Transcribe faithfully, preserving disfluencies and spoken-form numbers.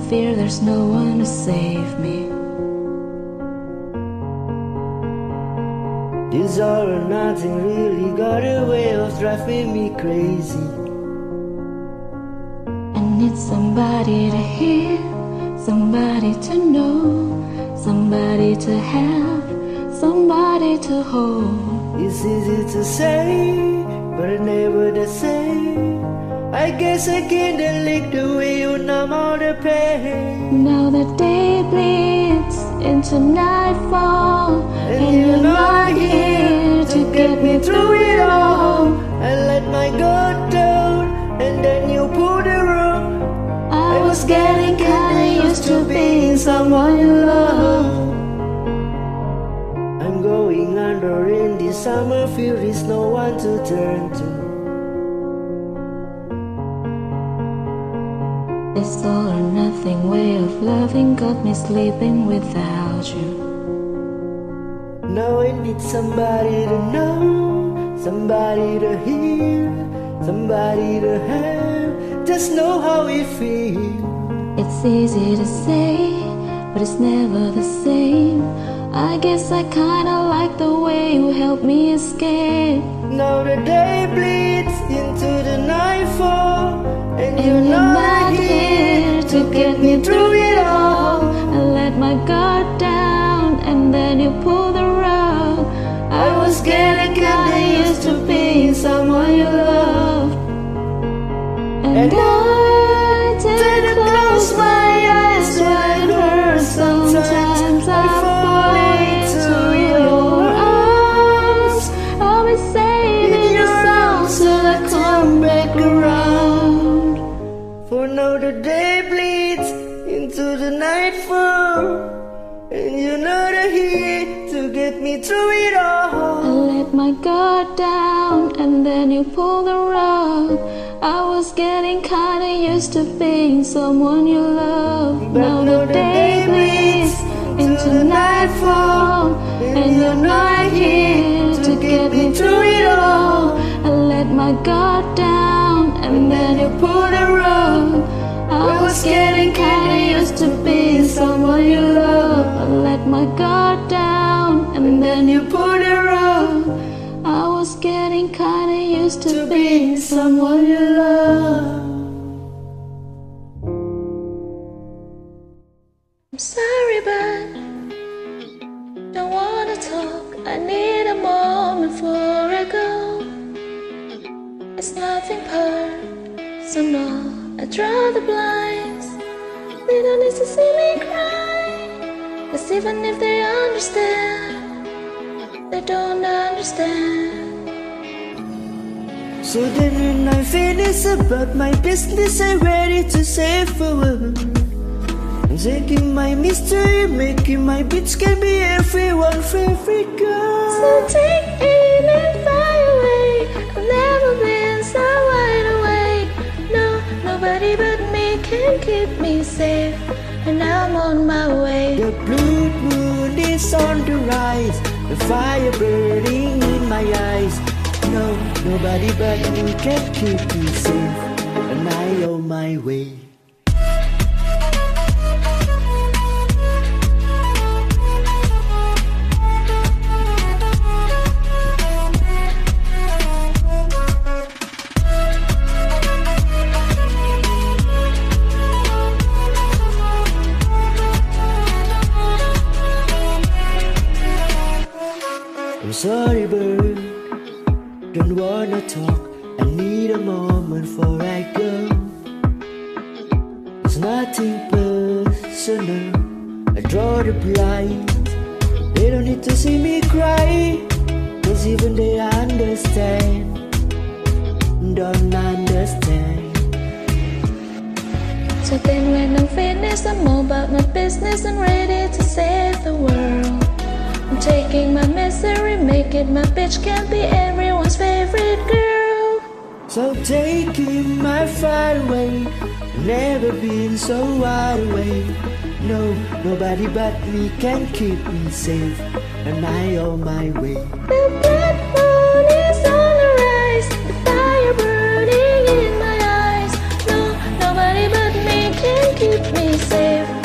fear there's no one to save me. This all or nothing really got a way of driving me crazy. I need somebody to hear, somebody to know, somebody to have, somebody to hold. It's easy to say, but never the same. I guess I can't delete the way you numb all the pain. Now the day bleeds into nightfall, And, and you're not here to get me through it all. I let my guard down, and then you pulled the rug. I was getting kinda used to being someone you love. I'm going under in this summer field, there's no one to turn to. This all or nothing way of loving got me sleeping without you. Now I need somebody to know, somebody to hear, somebody to have, just know how it feels. It's easy to say, but it's never the same. I guess I kinda like the way you help me escape. Now the day bleeds into the nightfall, and, And you're, you're not, not here to get me through it all. I let my guard down, and then you pull the rug. I was getting kinda used to being someone you loved. And, And I did close my eyes when it hurts. Sometimes I fall into your arms. I'll be saving your songs till I come back around. For now the day bleeds into the nightfall, and you're not here to get me through it all. I let my guard down, and then you pull the rug. I was getting kinda used to being someone you love. But Now the day bleeds into nightfall, and you're not here to get me through it all. I let my guard down, and then you pull the rug. I was getting kinda used to being someone you love. I let my guard down, and then you pull the rug. I was getting kinda used to being someone you love. I'm sorry, but don't wanna talk. I need a moment before I go. It's nothing personal. I draw the blinds. They don't need to see me cry. 'Cause even if they understand, they don't understand. So then when I finish about my business, I'm ready to say farewell. I'm taking my mystery, making my bitch can be everyone's favorite girl. So take aim and fly away. I've never been so wide awake. No, nobody but me can keep me safe, and I'm on my way. The blue moon is on the rise, the fire burning in my eyes. No, nobody but me can keep me safe, and I on my way. I'm sorry, bird, don't wanna talk. I need a moment before I go. It's nothing personal. I draw the blinds. They don't need to see me cry, 'cause even they understand, don't understand. So then when I'm finished, I'm all about my business and ready to save the world. I'm taking my misery, make it my bitch can be everyone's favorite girl. So taking my far away, never been so wide away. No, nobody but me can keep me safe, and I on my way. The blood moon is on the rise, the fire burning in my eyes. No, nobody but me can keep keep me safe.